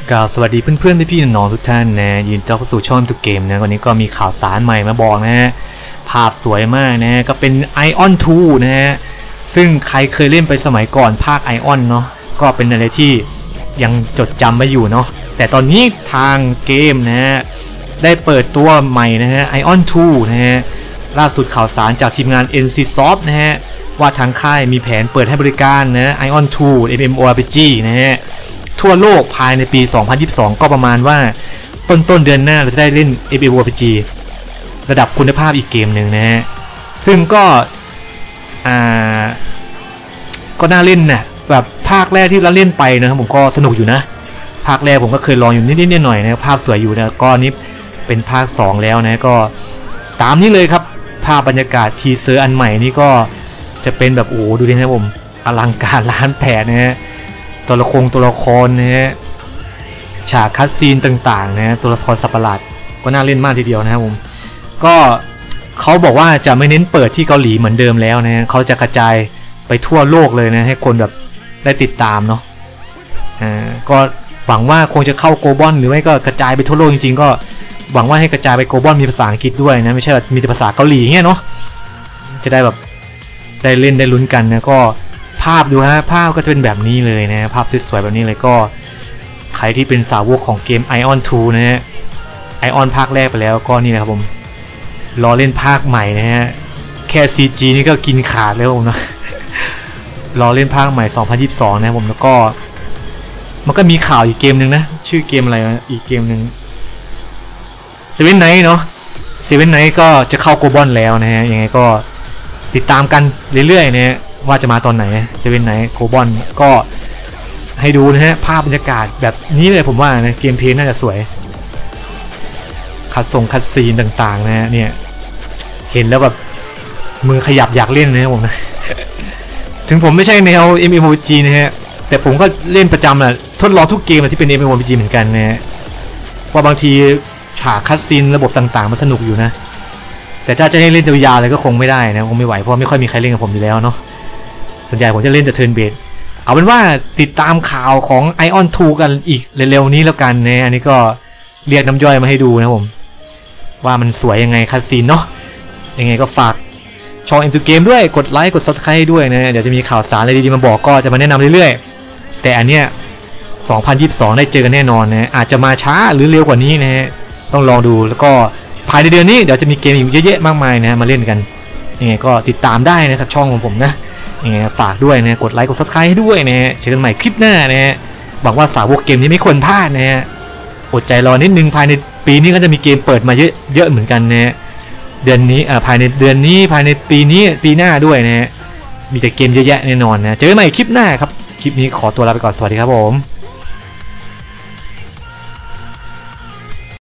กล่าวสวัสดีเพื่อนๆพี่ๆน้องๆทุกท่านนะยินดีต้อนรับเข้าสู่ช่องทุกเกมนะวันนี้ก็มีข่าวสารใหม่มาบอกนะฮะภาพสวยมากนะก็เป็น Ion 2 นะฮะซึ่งใครเคยเล่นไปสมัยก่อนภาค Ion เนาะก็เป็นอะไรที่ยังจดจำไว้อยู่เนาะแต่ตอนนี้ทางเกมนะฮะได้เปิดตัวใหม่นะฮะ Ion 2 นะฮะล่าสุดข่าวสารจากทีมงาน NCSoft นะฮะว่าทางค่ายมีแผนเปิดให้บริการนะ Ion 2 MMORPG นะฮะทั่วโลกภายในปี 2022 ก็ประมาณว่าต้นเดือนหน้าเราจะได้เล่น MMORPG ระดับคุณภาพอีกเกมหนึ่งนะฮะซึ่งก็น่าเล่นนะแบบภาคแรกที่เราเล่นไปนะครับผมก็สนุกอยู่นะภาคแรกผมก็เคยลองอยู่นิดๆหน่อยๆนะภาพสวยอยู่นะก็นี้เป็นภาค2แล้วนะก็ตามนี้เลยครับภาพบรรยากาศทีเซอร์อันใหม่นี่ก็จะเป็นแบบโอ้ดูดินะผมอลังการล้านแผนนะฮะตัวละครนะฮะฉากคัสซีนต่างๆนะตัวละครสัตว์ประหลาดก็น่าเล่นมากทีเดียวนะครับผมก็เขาบอกว่าจะไม่เน้นเปิดที่เกาหลีเหมือนเดิมแล้วนะเขาจะกระจายไปทั่วโลกเลยนะให้คนแบบได้ติดตามเนาะก็หวังว่าคงจะเข้าโกลบอลหรือไม่ก็กระจายไปทั่วโลกจริงๆก็หวังว่าให้กระจายไปโกลบอลมีภาษาอังกฤษด้วยนะไม่ใช่แบบมีแต่ภาษาเกาหลีเงี้ยเนาะจะได้แบบได้เล่นได้ลุ้นกันนะก็ภาพดูฮะภาพก็จะเป็นแบบนี้เลยนะภาพสวยๆแบบนี้เลยก็ใครที่เป็นสาวกของเกม Ion 2 นะฮะ Ion ภาคแรกไปแล้วก็นี่นะครับผมรอเล่นภาคใหม่นะฮะแค่ CG นี่ก็กินขาดแล้วผมนะรอเล่นภาคใหม่ 2022 นะผมแล้วก็มันก็มีข่าวอีกเกมหนึ่งนะชื่อเกมอะไรอีกเกมหนึ่งSeven KnightsเนาะSeven Knightsก็จะเข้าโกลบอลแล้วนะฮะยังไงก็ติดตามกันเรื่อยๆนะว่าจะมาตอนไหนSeven Knightsโกลบอลก็ให้ดูนะฮะภาพบรรยากาศแบบนี้เลยผมว่านะเกมเพลย์น่าจะสวยคัดซีนต่างๆนะเนี่ยเห็นแล้วแบบมือขยับอยากเล่นนะผมนะถึงผมไม่ใช่แนว MMORPG นะฮะแต่ผมก็เล่นประจำแหละทดลองทุกเกมที่เป็น MMORPG เหมือนกันนะฮะว่าบางทีฉากคัดซีนระบบต่างๆมันสนุกอยู่นะแต่ถ้าจะให้เล่นยาวๆเลยก็คงไม่ได้นะคงไม่ไหวเพราะไม่ค่อยมีใครเล่นกับผมอยู่แล้วเนาะส่วนใหญ่ผมจะเล่นแต่เทิร์นเบสเอาเป็นว่าติดตามข่าวของ Ion 2 กันอีกเร็วๆนี้แล้วกันนะอันนี้ก็เรียกน้ำย่อยมาให้ดูนะผมว่ามันสวยยังไงคัดซีนเนาะยังไงก็ฝากช่อง M2 Game ด้วยกดไลค์กด Subscribe ด้วยนะเดี๋ยวจะมีข่าวสารอะไรดีๆมาบอกก็จะมาแนะนำเรื่อยๆแต่อันเนี้ย2022ได้เจอกันแน่นอนนะอาจจะมาช้าหรือเร็วกว่านี้นะฮะต้องลองดูแล้วก็ภายในเดือนนี้เดี๋ยวจะมีเกมอีกเยอะๆมากมายนะมาเล่นกันยังไงก็ติดตามได้นะครับช่องของผมนะยังไงฝากด้วยนะกดไลค์กด Subscribe ให้ด้วยนะฮะเจอกันใหม่คลิปหน้านะฮะหวังว่าสาวกเกมนี้ไม่ควรพลาดนะฮะอดใจรอนิดนึงภายในปีนี้ก็จะมีเกมเปิดมาเยอะเหมือนกันนะฮะเดือนนี้ภายในเดือนนี้ภายในปีนี้ปีหน้าด้วยนะฮะมีแต่เกมเยอะแยะแน่นอนนะเจอกันใหม่คลิปหน้าครับคลิปนี้ขอตัวลาไปก่อนสวัสดีครับผม